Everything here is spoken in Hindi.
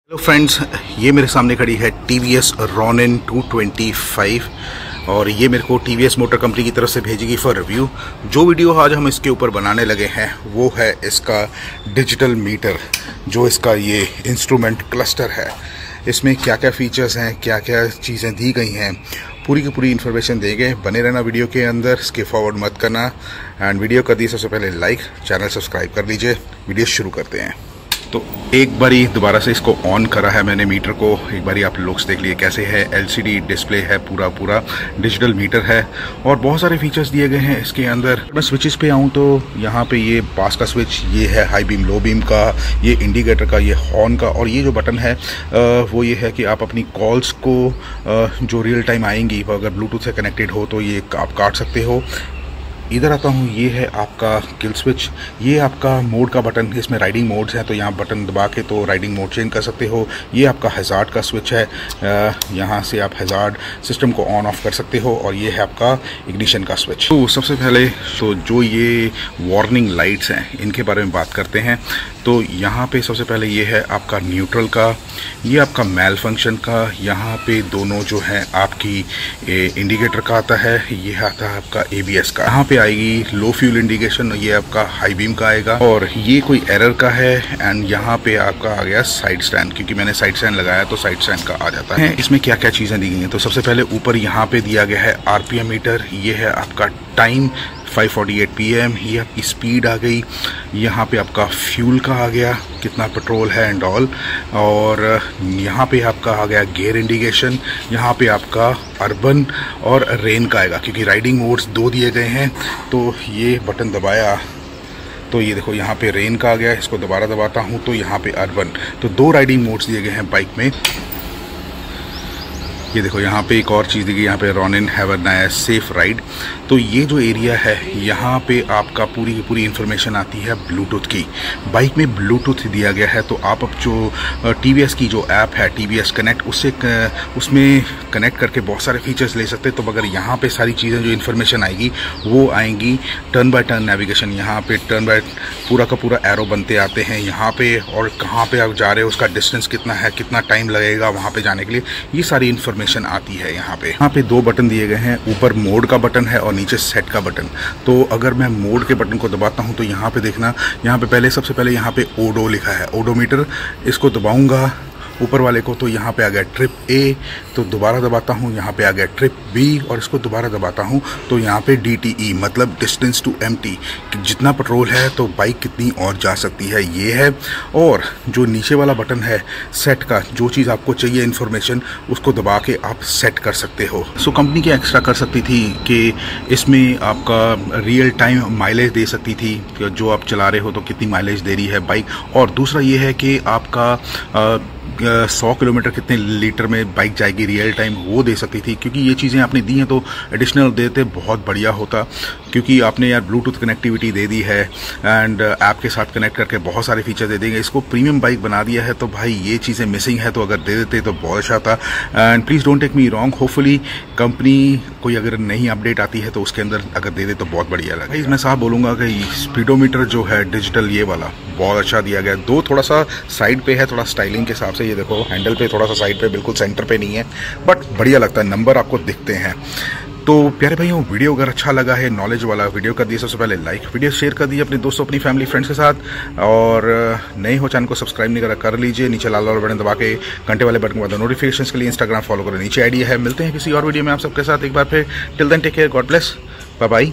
हेलो फ्रेंड्स, ये मेरे सामने खड़ी है TVS Ronin 225 और ये मेरे को TVS मोटर कंपनी की तरफ से भेजेगी फॉर रिव्यू। जो वीडियो आज हम इसके ऊपर बनाने लगे हैं वो है इसका डिजिटल मीटर, जो इसका ये इंस्ट्रूमेंट क्लस्टर है। इसमें क्या क्या फीचर्स हैं, क्या क्या चीज़ें दी गई हैं, पूरी की पूरी इन्फॉर्मेशन देंगे। बने रहना वीडियो के अंदर, स्किप फॉरवर्ड मत करना। एंड वीडियो कर दी सबसे पहले लाइक, चैनल सब्सक्राइब कर लीजिए। वीडियो शुरू करते हैं। तो एक बारी दोबारा से इसको ऑन करा है मैंने मीटर को। एक बारी आप लोग देख लिए कैसे है। LCD डिस्प्ले है, पूरा डिजिटल मीटर है और बहुत सारे फीचर्स दिए गए हैं इसके अंदर। मैं स्विचेस पे आऊँ तो यहाँ पे ये पास का स्विच, ये है हाई बीम लो बीम का, ये इंडिकेटर का, ये हॉर्न का, और ये जो बटन है वो ये है कि आप अपनी कॉल्स को जो रियल टाइम आएंगी अगर ब्लूटूथ से कनेक्टेड हो तो ये आप काट सकते हो। इधर आता हूँ, ये है आपका किल स्विच, ये आपका मोड का बटन। इसमें राइडिंग मोड्स हैं तो यहाँ बटन दबा के तो राइडिंग मोड चेंज कर सकते हो। ये आपका हैज़ार्ड का स्विच है, यहाँ से आप हैज़ार्ड सिस्टम को ऑन ऑफ कर सकते हो। और ये है आपका इग्निशन का स्विच। तो सबसे पहले तो जो ये वार्निंग लाइट्स हैं इनके बारे में बात करते हैं। तो यहाँ पे सबसे पहले ये है आपका न्यूट्रल का, ये आपका मेल फंक्शन का, यहाँ पे दोनों जो है आपकी इंडिकेटर का आता है, ये आता है आपका ABS का। यहाँ पे आएगी लो फ्यूल इंडिकेशन, ये आपका हाई बीम का आएगा, और ये कोई एरर का है। एंड यहाँ पे आपका आ गया साइड स्टैंड, क्योंकि मैंने साइड स्टैंड लगाया तो साइड स्टैंड का आ जाता है। इसमें क्या क्या चीज़ें दी गई हैं, तो सबसे पहले ऊपर यहाँ पे दिया गया है RPM मीटर, ये है आपका टाइम 548 PM, ये आपकी स्पीड आ गई। यहाँ पे आपका फ्यूल का आ गया, कितना पेट्रोल है एंड ऑल। और यहाँ पे आपका आ गया गियर इंडिकेशन, यहाँ पे आपका अर्बन और रेन का आएगा, क्योंकि राइडिंग मोड्स दो दिए गए हैं। तो ये बटन दबाया तो ये देखो यहाँ पे रेन का आ गया, इसको दोबारा दबाता हूँ तो यहाँ पे अर्बन। तो दो राइडिंग मोड्स दिए गए हैं बाइक में। ये देखो यहाँ पे एक और चीज़ दी गई, यहाँ पे Ronin have a nice safe ride. तो ये जो एरिया है यहाँ पे आपका पूरी की पूरी इन्फॉर्मेशन आती है ब्लूटूथ की। बाइक में ब्लूटूथ दिया गया है, तो आप अब जो TVS की जो ऐप है TVS कनेक्ट, उसमें कनेक्ट करके बहुत सारे फीचर्स ले सकते हैं। तो मगर यहाँ पे सारी चीज़ें जो इन्फॉर्मेशन आएगी वो आएंगी टर्न बाय टर्न नेविगेशन। यहाँ पे टर्न बाय पूरा का पूरा एरो बनते आते हैं यहाँ पे, और कहाँ पे आप जा रहे हो, उसका डिस्टेंस कितना है, कितना टाइम लगेगा वहाँ पे जाने के लिए, ये सारी इन्फॉर्मेशन आती है यहाँ पे। यहाँ पे दो बटन दिए गए हैं, ऊपर मोड का बटन है और नीचे सेट का बटन। तो अगर मैं मोड के बटन को दबाता हूँ तो यहाँ पे देखना, यहाँ पे सबसे पहले यहाँ पे ओडो लिखा है, ओडोमीटर। इसको दबाऊंगा ऊपर वाले को तो यहाँ पे आ गया ट्रिप A, तो दोबारा दबाता हूँ यहाँ पे आ गया ट्रिप B, और इसको दोबारा दबाता हूँ तो यहाँ पे DTE मतलब डिस्टेंस टू एम्प्टी, जितना पेट्रोल है तो बाइक कितनी और जा सकती है, ये है। और जो नीचे वाला बटन है सेट का, जो चीज़ आपको चाहिए इन्फॉर्मेशन, उसको दबा के आप सेट कर सकते हो। सो कंपनी क्या एक्स्ट्रा कर सकती थी कि इसमें आपका रियल टाइम माइलेज दे सकती थी, जो आप चला रहे हो तो कितनी माइलेज दे रही है बाइक। और दूसरा ये है कि आपका 100 किलोमीटर कितने लीटर में बाइक जाएगी रियल टाइम, वो दे सकती थी। क्योंकि ये चीज़ें आपने दी हैं तो एडिशनल देते बहुत बढ़िया होता, क्योंकि आपने यार ब्लूटूथ कनेक्टिविटी दे दी है एंड ऐप के साथ कनेक्ट करके बहुत सारे फीचर दे देंगे। इसको प्रीमियम बाइक बना दिया है, तो भाई ये चीज़ें मिसिंग है, तो अगर दे देते तो बहुत अच्छा था। And please don't take me wrong, hopefully company कोई अगर नई अपडेट आती है तो उसके अंदर अगर दे दे तो बहुत बढ़िया लगा। मैं साफ बोलूँगा कि स्पीडोमीटर जो है डिजिटल ये वाला बहुत अच्छा दिया गया। दो थोड़ा सा साइड पे है, थोड़ा स्टाइलिंग के हिसाब से, ये देखो हैंडल पे थोड़ा सा साइड पे, बिल्कुल सेंटर पे नहीं है, बट बढ़िया लगता है, नंबर आपको दिखते हैं। तो प्यारे भाइयों, वीडियो अगर अच्छा लगा है, नॉलेज वाला वीडियो कर दिए सबसे पहले लाइक, वीडियो शेयर कर दीजिए अपने दोस्तों, अपनी फैमिली फ्रेंड्स के साथ। और नए हो चैनल को सब्सक्राइब नहीं करा कर लीजिए, नीचे लाल वाला बटन दबा के घंटे वाले बटन को नोटिफिकेशन के लिए इंस्टाग्राम फॉलो करें, नीचे आईडी है। मिलते हैं किसी और वीडियो में आप सबके साथ एक बार फिर। Till then take care, God bless, bye bye.